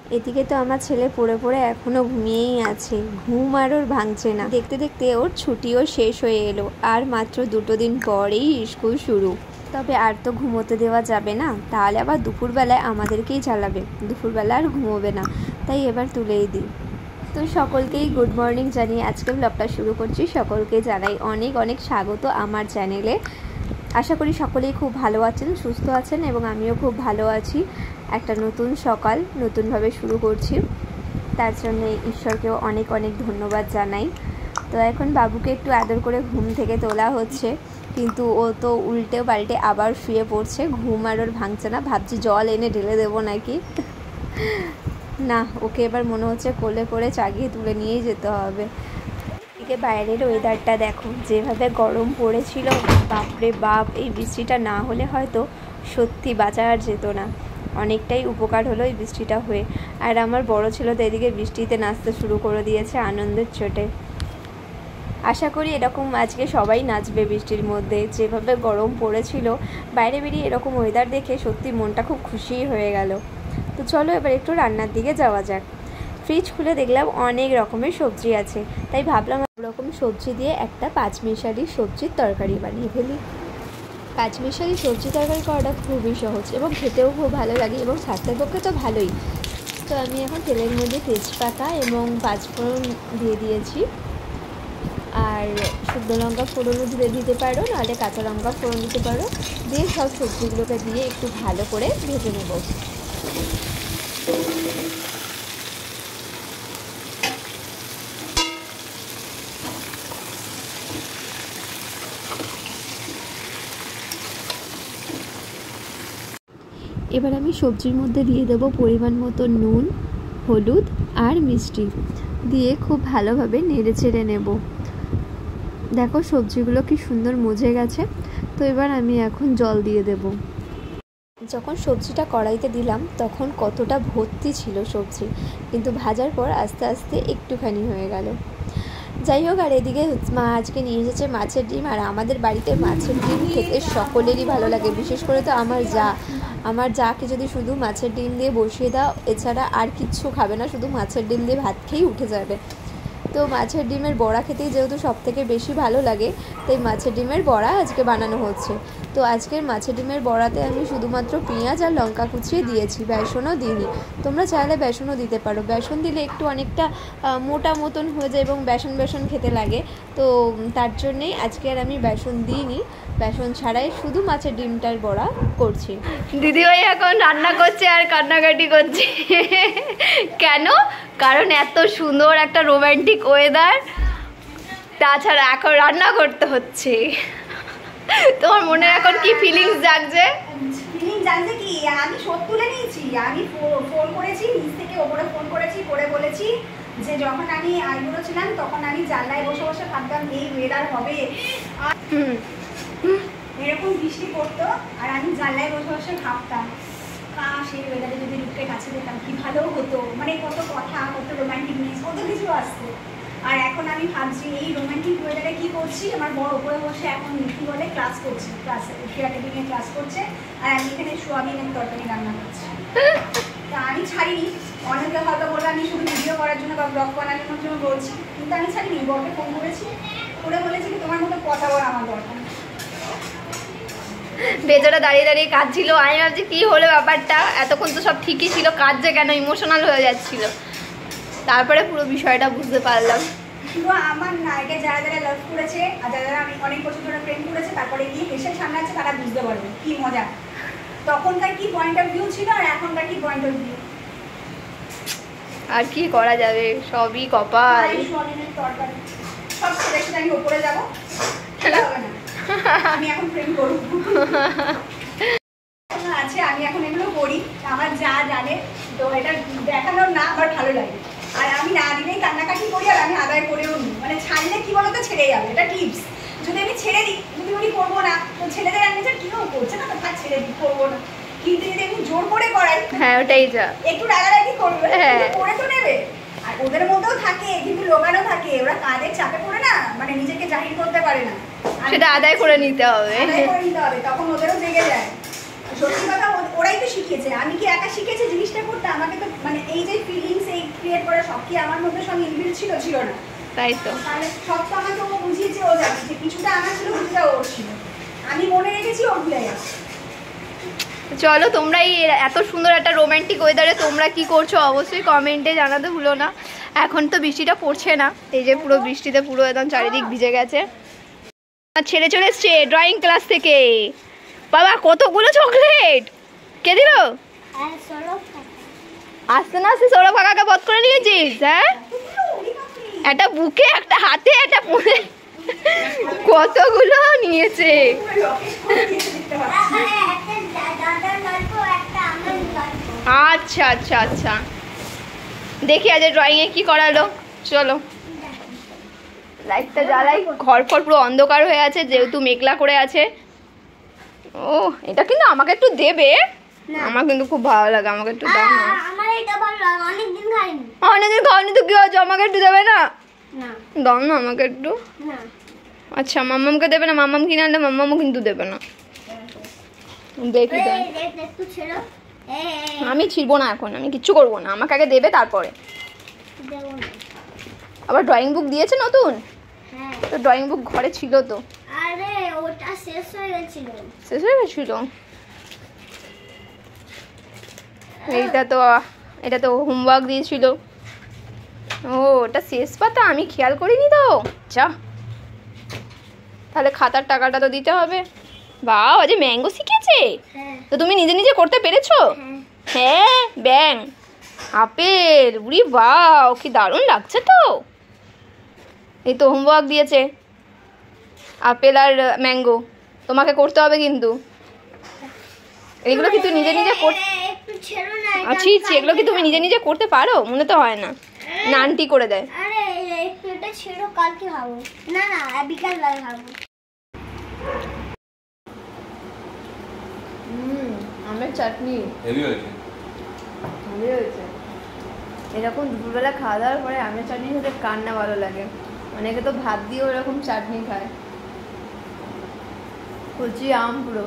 এদিকে তো আমার ছেলে পড়ে পড়ে এখনো ঘুমিয়েই আছে, ঘুম আর ওর ভাঙছে না। দেখতে দেখতে ওর ছুটিও শেষ হয়ে এলো, আর মাত্র 2 দিন পরেই স্কুল শুরু। তবে আর তো ঘুমোতে দেওয়া যাবে না, তাহলে আবার দুপুরবেলায় আমাদেরকেই জ্বালাবে, দুপুরবেলা আর ঘুমোবে না, তাই এবার তুলেই দিই। তো সকলকেই গুড মর্নিং জানিয়ে আজকে ব্লগটা শুরু করছি। সকলকে জানাই অনেক অনেক স্বাগত আমার চ্যানেলে। আশা করি সকলেই খুব ভালো আছেন, সুস্থ আছেন, এবং আমিও খুব ভালো আছি। একটা নতুন সকাল নতুনভাবে শুরু করছি, তার জন্য ঈশ্বরকেও অনেক অনেক ধন্যবাদ জানাই। তো এখন বাবুকে একটু আদর করে ঘুম থেকে তোলা হচ্ছে, কিন্তু ও তো উল্টে পাল্টে আবার শুয়ে পড়ছে, ঘুম আর ওর ভাঙছে না। ভাবছি জল এনে ঢেলে দেবো নাকি, না, ওকে এবার মনে হচ্ছে কোলে করে চাগিয়ে তুলে নিয়েই যেতে হবে। এদিকে বাইরের ওয়েদারটা দেখো, যেভাবে গরম পড়েছিল, বাপরে বাপ, এই বৃষ্টিটা না হলে হয়তো সত্যি বাঁচা আর যেত না। অনেকটাই উপকার হলো এই বৃষ্টিটা হয়ে। আর আমার বড় ছেলে তো এদিকে বৃষ্টিতে নাচতে শুরু করে দিয়েছে আনন্দের চোটে। আশা করি এরকম আজকে সবাই নাচবে বৃষ্টির মধ্যে। যেভাবে গরম পড়েছিল, বাইরে বেরিয়ে এরকম ওয়েদার দেখে সত্যি মনটা খুব খুশি হয়ে গেল। তো চলো এবার একটু রান্নার দিকে যাওয়া যাক। ফ্রিজ খুলে দেখলাম অনেক রকমের সবজি আছে, তাই ভাবলাম রকম সবজি দিয়ে একটা পাঁচমিশালি সবজির তরকারি বানিয়ে ফেলি। পাঁচমিশালি সবজি তরকারি করাটা খুবই সহজ এবং খেতেও খুব ভালো লাগে, এবং স্বাস্থ্যের পক্ষে তো ভালোই। তো আমি এখন তেলের মধ্যে তেজপাতা এবং পাঁচফোড়ন দিয়ে দিয়েছি, আর শুকনো লঙ্কা ফোড়নও দিতে পারো, নাহলে কাঁচা লঙ্কা ফোড়ন দিতে পারো। দিয়ে সব সবজিগুলোকে দিয়ে একটু ভালো করে ভেজে নেব। এবার আমি সবজির মধ্যে দিয়ে দেবো পরিমাণ মতো নুন, হলুদ আর মিষ্টি, দিয়ে খুব ভালোভাবে নেড়ে চেড়ে নেব। দেখো সবজিগুলো কি সুন্দর মজে গেছে। তো এবার আমি এখন জল দিয়ে দেব। যখন সবজিটা কড়াইতে দিলাম তখন কতটা ভর্তি ছিল সবজি, কিন্তু ভাজার পর আস্তে আস্তে একটুখানি হয়ে গেল। যাই হোক, আর এদিকে মা আজকে নিয়ে এসেছে মাছের ডিম, আর আমাদের বাড়িতে মাছের ডিম খেতে সকলেরই ভালো লাগে, বিশেষ করে তো আমার যাকে যদি শুধু মাছের ডিম দিয়ে বসিয়ে দাও, এছাড়া আর কিচ্ছু খাবে না, শুধু মাছের ডিম দিয়ে ভাত খেয়েই উঠে যাবে। তো মাছের ডিমের বড়া খেতেই যেহেতু সবথেকে বেশি ভালো লাগে, তাই মাছের ডিমের বড়া আজকে বানানো হচ্ছে। তো আজকের মাছের ডিমের বড়াতে আমি শুধুমাত্র পেঁয়াজ আর লঙ্কা কুচিয়ে দিয়েছি, বেসনও দিইনি। তোমরা চাইলে বেসনও দিতে পারো, বেসন দিলে একটু অনেকটা মোটা মতন হয়ে যায় এবং বেসন বেসন খেতে লাগে। তো তার জন্যেই আজকে আর আমি বেসন দিইনি, বেসন ছাড়াই শুধু মাছের ডিমটার বড়া করছি। দিদিভাই এখন রান্না করছে আর কান্নাকাটি করছে। কেন? কারণ এত সুন্দর একটা রোমান্টিক ওয়েদার, তাছাড়া এখন রান্না করতে হচ্ছে। তোমার মনে এখন কি ফিলিংস জাগছে? ফিলিংস জানছে কি, আমি শোধ তুলে নিয়েছি। আমি ফোন করেছি, নিচ থেকে ওপরে ফোন করেছি, করে বলেছি যে যখন আমি আইবুড়ো ছিলাম তখন আমি জানলায় বসে বসে ভাবতাম এই ওয়েদার হবে, এরকম বৃষ্টি পড়তো, আর আমি জানলায় বসে বসে ভাবতাম সেই ওয়েদারে যদি রূপকে কাছে যেতাম কি ভালো হতো। মানে কত কথা, কত রোমান্টিকনেস, কত কিছু আসতো। আর এখন আমি ভাবছি এই রোমান্টিক ওয়েদারে কি করছি, আমার বড় উপরে বসে এখন কি বলে ক্লাস করছি, ক্রিয়েটিভিংয়ে ক্লাস করছে, আর আমি এখানে সোয়াবিনের তরকারি রান্না করছি। তা আমি ছাড়িনি, অনেকে হয়তো বলবো আমি শুধু ভিডিও করার জন্য বা ব্লগ বানানোর জন্য বলছি, কিন্তু আমি ছাড়িনি। বরকে ফোন করেছি, করে বলেছি কি তোমার মতো কথা বলা আমার দরকার। বেচারা দাঁড়িয়ে দাঁড়িয়ে কাঁদছিল। আমি ভাবছি কি হলো ব্যাপারটা, এতক্ষণ তো সব ঠিকই ছিল, কাঁদছে কেন, ইমোশনাল হয়ে যাচ্ছিল। তারপরে পুরো বিষয়টা বুঝতে পারলাম। শুধু আমার না, এটা যারা যারা লাভ করেছে আর যারা আমি অনেক বছর ধরে প্রেম করেছে, তারপরে গিয়ে হেসে সামলাচ্ছে, তারা বুঝতে পারবে কি মজা, তখনকার কি পয়েন্ট অফ ভিউ ছিল আর এখনকার কি পয়েন্ট অফ ভিউ। আর কি করা যাবে, সবই কপাল। সব ছেলের সাথে আমি ওপরে যাবো, আমি এখন প্রেম করবো আছে, আমি এখন এগুলো করি, আমার যা জানে। তো এটা দেখানোর না আমার ভালো লাগে, আর আমি না দিলেই কান্নাকাটি করি, আর আমি আদায় করেও নিই। মানে ছাড়লে কি বলতো ছেড়ে যাবে, এটা টিপস। যদি আমি ছেড়ে দিই, যদি উনি করবো না, তো ছেলেদের আমি যে কেউ করছে না, তো থাক ছেড়ে দিই, করবো না। কিন্তু যদি আমি জোর করে করাই, হ্যাঁ ওটাই যা, একটু রাগারাগি করবে, করে তো নেবে। আর ওদের মধ্যেও থাকে কিন্তু লোকানো থাকে, ওরা কাজের চাপে পড়ে না, মানে নিজেকে জাহির করতে পারে না, সেটা আদায় করে নিতে হবে, তখন ওদেরও জেগে যায়। সত্যি কথা, ওরাই তো শিখিয়েছে। আমি কি একা শিখেছি জিনিসটা করতে? আমাকে তো মানে এই যে এরপরে সব কি আমার মধ্যে সব ইনবিল ছিল ছিল না, তাই তো। তাহলে সব তো আমাকে ও বুঝিয়েছে, ও জানিয়েছে, কিছুটা আমার ছিল কিছুটা ওর ছিল, আমি মনে রেখেছি ও ভুলে গেছে। চলো তোমরা এই এত সুন্দর একটা রোমান্টিক ওয়েদারে তোমরা কি করছো অবশ্যই কমেন্টে জানাতে ভুলো না। এখন তো বৃষ্টিটা পড়ছে না, এই যে পুরো বৃষ্টিতে পুরো একদম চারিদিক ভিজে গেছে। আর ছেড়ে চলে এসছে ড্রয়িং ক্লাস থেকে, বাবা কতগুলো চকলেট কে দিল? আস্তে না আস্তে সৌরভ কাকাকে বধ করে নিয়েছিস? হ্যাঁ, একটা বুকে একটা হাতে একটা পুনে কতগুলো নিয়েছে। আচ্ছা আচ্ছা আচ্ছা, দেখি আজ ড্রয়িংয়ে কি করালো। চলো লাইটটা জ্বালাই, ঘর ফর পুরো অন্ধকার হয়ে আছে যেহেতু মেঘলা করে আছে। ও এটা কিন্তু আমাকে একটু দেবে, আমার কিন্তু খুব ভালো লাগে, আমাকে একটু দাও না। অনেকদিন খাওনি তো কি হয়েছে, আমাকে একটু দেবে না? দাও না আমাকে একটু। আচ্ছা মাম্মামকে দেবে না? মাম্মাম কিনে আনলে মাম্মামও কিন্তু দেবে না। দেখি আমি ছিড়বো না এখন, আমি কিচ্ছু করবো না, আমাকে আগে দেবে তারপরে। আবার ড্রয়িং বুক দিয়েছে নতুন? তো ড্রয়িং বুক ঘরে ছিল তো। আরে ওটা শেষ হয়ে গেছিল। শেষ হয়ে গেছিল? এটা তো হোমওয়ার্ক দিয়েছিল। ও ওটা শেষ পাতা, আমি খেয়াল করিনি তো। যা, তাহলে খাতার টাকাটা তো দিতে হবে। বাহ আজ ম্যাঙ্গো শিখেছে তো, তুমি নিজে নিজে করতে পেরেছো? হ্যাঁ ব্যাং আপেল, উড়ি বাহ কি দারুণ লাগছে তো। এই তো হোমওয়ার্ক দিয়েছে আপেল আর ম্যাঙ্গো, তোমাকে করতে হবে কিন্তু। এগুলো কি তুই নিজে নিজে আচ্ছা এগুলো কি তুমি নিজে নিজে করতে পারো? মনে তো হয় না, না আন্টি করে দেয়। আরে একটু এটা ছেড়ো, কালকে খাবো। না না বিকাল বেলা খাবো। আমের চাটনি হেভি হয়েছে। এরকম দুপুরবেলা খাওয়া দাওয়ার পরে আমের চাটনি খেতে কার না ভালো লাগে। অনেকে তো ভাত দিয়েও এরকম চাটনি খায়। কচি আম পুরো,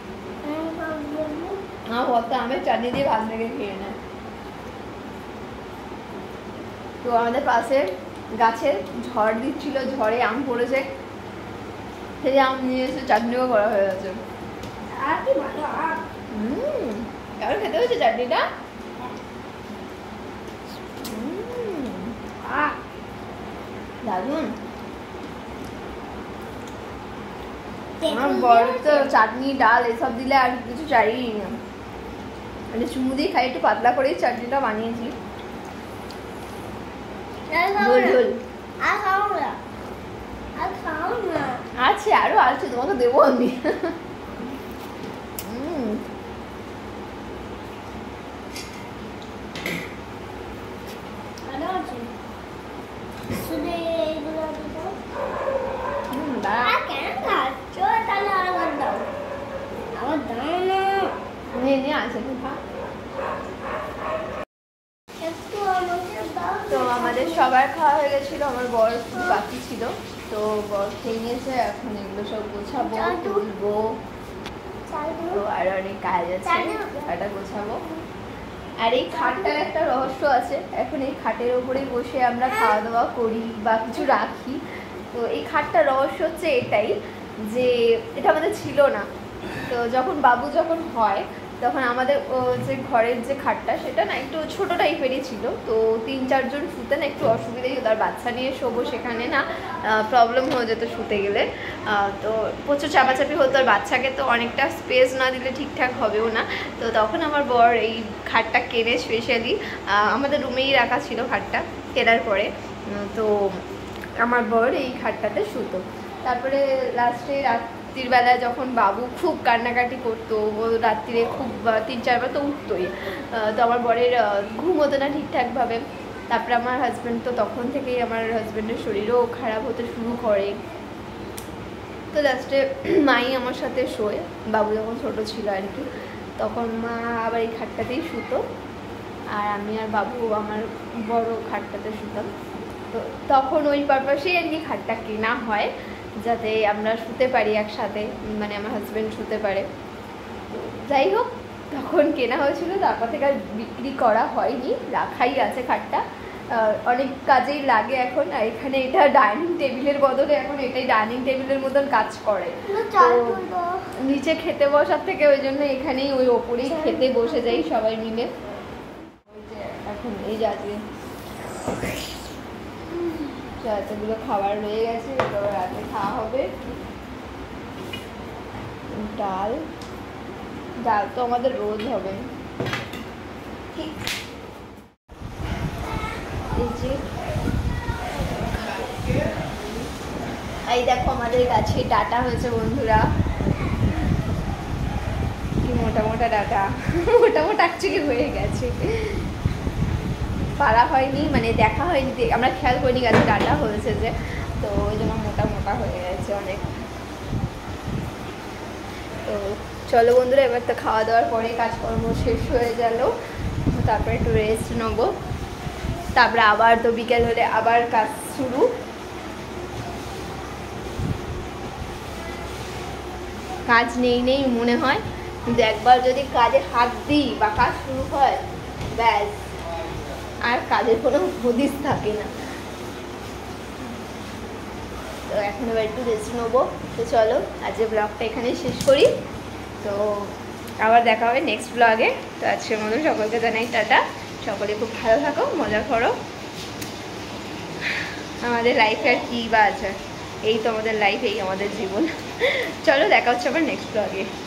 আমার ভর্তা আমের চাটনি দিয়ে ভাত মেখে খেয়ে নেয়। তো আমাদের পাশে গাছে ঝড় দিচ্ছিল, ঝড়ে আম পড়েছে, সেই আম নিয়ে এসে চাটনিও করা হয়ে গেছে। আর কি ভালো আম। কেমন খেতে হয়েছে চাটনিটা? দারুন। আমার বড় তো চাটনি ডাল এসব দিলে আর কিছু চাইই না, মানে চুমু দিয়ে খাই, একটু পাতলা করেই চাটনিটা বানিয়েছি। আছে আরো আছে, তোমাকে দেবো আমি। তো আমাদের সবার খাওয়া হয়ে গেছিল, আমার বর বাকি ছিল, তো বর খেয়ে নিয়েছে। এখন এগুলো সব গোছাবো, তুলবো, তো আর অনেক কাজ আছে, এটা গোছাবো। আর এই খাটটার একটা রহস্য আছে, এখন এই খাটের ওপরেই বসে আমরা খাওয়া দাওয়া করি বা কিছু রাখি। তো এই খাটটার রহস্য হচ্ছে এটাই যে এটা আমাদের ছিল না। তো যখন বাবু হয় তখন আমাদের যে ঘরের যে খাটটা সেটা না একটু ছোটো টাইপেরই ছিল, তো 3-4 জন শুতে না একটু অসুবিধাই হতো, আর বাচ্চা নিয়ে শোবো সেখানে না প্রবলেম হয়ে যেত শুতে গেলে, তো প্রচুর চাপাচাপি হতো, আর বাচ্চাকে তো অনেকটা স্পেস না দিলে ঠিকঠাক হবেও না। তো তখন আমার বর এই খাটটা কেনে স্পেশালি, আমাদের রুমেই রাখা ছিল খাটটা কেনার পরে, তো আমার বর এই খাটটাতে শুতো। তারপরে লাস্টে রাত্রির বেলায় যখন বাবু খুব কান্নাকাটি করতো, ও রাত্রিরে খুব 3-4 বার তো উঠতোই, তো আমার বরের ঘুম হতো না ঠিকঠাকভাবে। তারপরে আমার হাজব্যান্ড, তো তখন থেকেই আমার হাজব্যান্ডের শরীরও খারাপ হতে শুরু করে, তো লাস্টে মাই আমার সাথে শোয়, বাবু যখন ছোটো ছিল আর কি, তখন মা আবার এই খাটটাতেই শুতো, আর আমি আর বাবু আমার বড় খাটটাতে শুতাম। তো তখন ওই পারপাসেই আর কি খাটটা কেনা হয়, যাতে আমরা শুতে পারি একসাথে, মানে আমার হাজব্যান্ড শুতে পারে। তো যাই হোক তখন কেনা হয়েছিল, তারপর থেকে আর বিক্রি করা হয়নি, রাখাই আছে খাটটা। অনেক কাজেই লাগে এখন। আর এখানে এটা ডাইনিং টেবিলের বদলে এখন এটাই ডাইনিং টেবিলের মতন কাজ করে। তো নিচে খেতে বসার থেকে ওই জন্য এখানেই ওই ওপরেই খেতে বসে যাই সবাই মিলে। ওই যে এখন এই যাচ্ছে এতগুলো খাবার রয়ে গেছে, এবার রাতে খাওয়া হবে। ডাল ডাল তো আমাদের রোজ হবে। এই দেখো আমাদের গাছে ডাটা হয়েছে বন্ধুরা, কি মোটা মোটা ডাটা, মোটা মোটা অ্যাকচুয়ালি হয়ে গেছে, পারা হয়নি মানে দেখা হয়নি, আমরা খেয়াল করিনি গাছে ডাটা হয়েছে যে, তো ওই জন্য মোটা মোটা হয়ে গেছে অনেক। তো চলো বন্ধুরা, এবার তো খাওয়া দাওয়ার পরে কাজকর্ম শেষ হয়ে গেল, তারপরে একটু রেস্ট নেবো, তারপরে আবার তো বিকেল হলে আবার কাজ শুরু। কাজ নেই নেই মনে হয়, কিন্তু একবার যদি কাজে হাত দিই বা কাজ শুরু হয় ব্যাস আর কাজের কোনো হদিস থাকে না। তো এখন এবার একটু রেস্ট নেবো। তো চলো আজকে ব্লগটা এখানেই শেষ করি, তো আবার দেখা হবে নেক্সট ব্লগে। তো আজকের মতো সকলকে জানাই টাটা, সকলে খুব ভালো থাকো, মজা করো। আমাদের লাইফে আর কী বা আছে, এই তো আমাদের লাইফ, এই আমাদের জীবন। চলো দেখা হচ্ছে আবার নেক্সট ব্লগে।